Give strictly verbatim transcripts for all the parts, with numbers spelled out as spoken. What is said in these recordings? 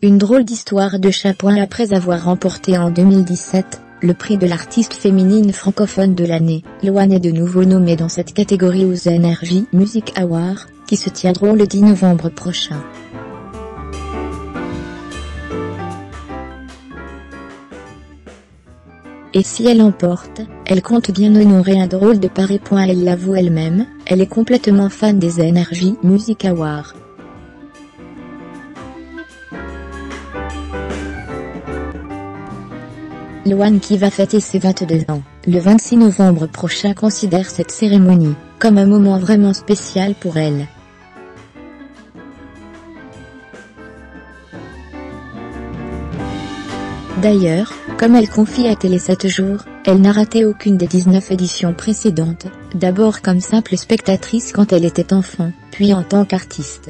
Une drôle d'histoire de Chapoin après avoir remporté en deux mille dix-sept, le prix de l'artiste féminine francophone de l'année. Loane est de nouveau nommée dans cette catégorie aux N R J Music Awards, qui se tiendront le dix novembre prochain. Et si elle emporte, elle compte bien honorer un drôle de pari. Elle l'avoue elle-même, elle est complètement fan des N R J Music Awards. Loane, qui va fêter ses vingt-deux ans, le vingt-six novembre prochain, considère cette cérémonie comme un moment vraiment spécial pour elle. D'ailleurs, comme elle confie à Télé sept jours, elle n'a raté aucune des dix-neuf éditions précédentes, d'abord comme simple spectatrice quand elle était enfant, puis en tant qu'artiste.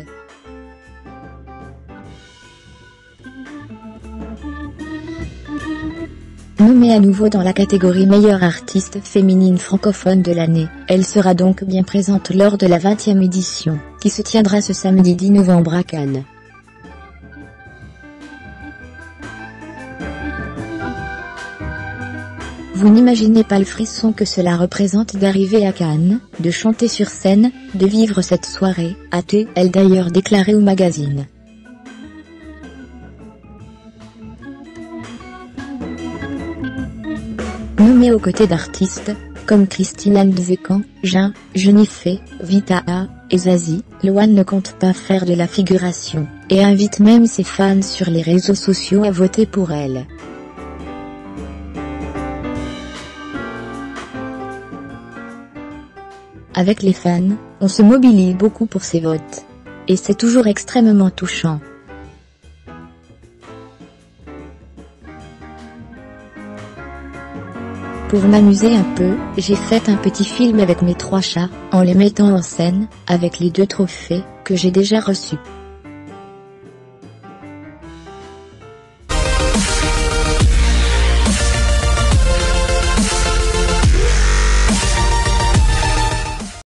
Nommée à nouveau dans la catégorie meilleure artiste féminine francophone de l'année, elle sera donc bien présente lors de la vingtième édition, qui se tiendra ce samedi dix novembre à Cannes. Vous n'imaginez pas le frisson que cela représente d'arriver à Cannes, de chanter sur scène, de vivre cette soirée, a-t-elle d'ailleurs déclaré au magazine. Nommée aux côtés d'artistes comme Christine Andevecan, Jean, Jennifer, Vita A et Zazie, Loane ne compte pas faire de la figuration, et invite même ses fans sur les réseaux sociaux à voter pour elle. Avec les fans, on se mobilise beaucoup pour ces votes. Et c'est toujours extrêmement touchant. Pour m'amuser un peu, j'ai fait un petit film avec mes trois chats, en les mettant en scène, avec les deux trophées que j'ai déjà reçus.